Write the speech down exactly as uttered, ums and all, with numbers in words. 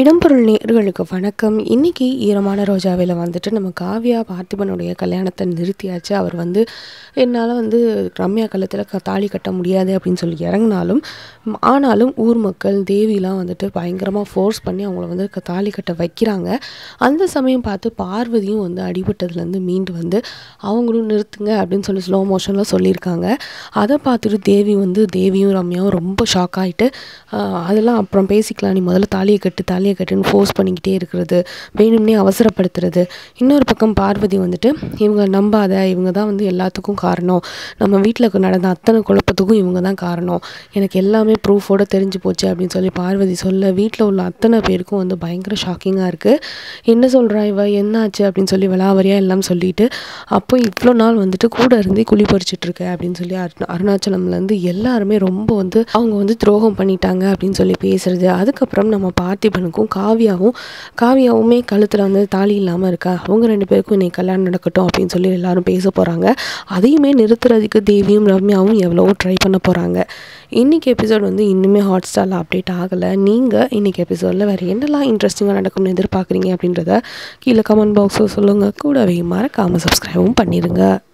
இடம்பொருள் நேயர்களுக்கு வணக்கம். இன்னைக்கு ஈரமான ரோஜாவில் வந்துட்டு நம்ம காவ்யா பார்த்திபனுடைய கல்யாணத்தை நிறுத்தியாச்சு. அவர் வந்து என்னால் வந்து ரம்யா கழுத்தில் க தாலி கட்ட முடியாது அப்படின்னு சொல்லி இறங்கினாலும், ஆனாலும் ஊர் மக்கள் தேவிலாம் வந்துட்டு பயங்கரமாக ஃபோர்ஸ் பண்ணி அவங்கள வந்து க தாலி கட்ட வைக்கிறாங்க. அந்த சமயம் பார்த்து பார்வதியும் வந்து அடிபட்டதுலேருந்து மீண்டு வந்து அவங்களும் நிறுத்துங்க அப்படின்னு சொல்லி ஸ்லோ மோஷனில் சொல்லியிருக்காங்க. அதை பார்த்துட்டு தேவி வந்து தேவியும் ரம்யாவும் ரொம்ப ஷாக் ஆகிட்டு, அதெல்லாம் அப்புறம் பேசிக்கலாம், நீ முதல்ல தாலியை கட்டு தாலியை கட்டுன்னு ஃபோர்ஸ் பண்ணிக்கிட்டே இருக்கிறது, வேணும்னே அவசரப்படுத்துறது. இன்னொரு பக்கம் பார்வதி வந்துட்டு இவங்க நம்பாத, இவங்க தான் வந்து எல்லாத்துக்கும் காரணம், நம்ம வீட்டில் நடந்த அத்தனை குழப்பத்துக்கும் இவங்க தான் காரணம், எனக்கு எல்லாமே ப்ரூஃபோடு தெரிஞ்சு போச்சு அப்படின்னு சொல்லி பார்வதி சொல்ல வீட்டில் உள்ள அத்தனை பேருக்கும் வந்து பயங்கர ஷாக்கிங்காக இருக்குது. என்ன சொல்கிறா இவ, என்னாச்சு அப்படின்னு சொல்லி விளாவரியாக எல்லாம் சொல்லிட்டு, அப்போ இவ்வளோ நாள் வந்துட்டு கூட இருந்து குழி பறிச்சிட்ருக்க அப்படின்னு சொல்லி அரு அருணாச்சலம்லேருந்து எல்லாருமே ரொம்ப வந்து அவங்க வந்து துரோகம் பண்ணிட்டாங்க அப்படின்னு சொல்லி பேசுறது. அதுக்கப்புறம் நம்ம பார்த்திபனுக்கும் காவியாவும் காவியாவுமே கழுத்தில் வந்து தாலி இல்லாமல் இருக்கா, அவங்க ரெண்டு பேருக்கும் இன்னைக்கு கல்யாணம் நடக்கட்டும் அப்படின்னு சொல்லி எல்லாரும் பேச போகிறாங்க. அதையுமே நிறுத்துறதுக்கு தேவியும் ரம்யாவும் எவ்வளவோ ட்ரை பண்ண போகிறாங்க. இன்றைக்கி எபிசோட் வந்து இன்னுமே ஹாட் ஸ்டாரில் அப்டேட் ஆகலை. நீங்கள் இன்றைக்கி எபிசோடில் வேறு என்னெல்லாம் இன்ட்ரெஸ்டிங்காக நடக்கும்னு எதிர்பார்க்குறீங்க அப்படின்றத கீழே கமெண்ட் பாக்ஸில் சொல்லுங்கள். கூடவே மறக்காமல் சப்ஸ்கிரைபும் பண்ணிடுங்க.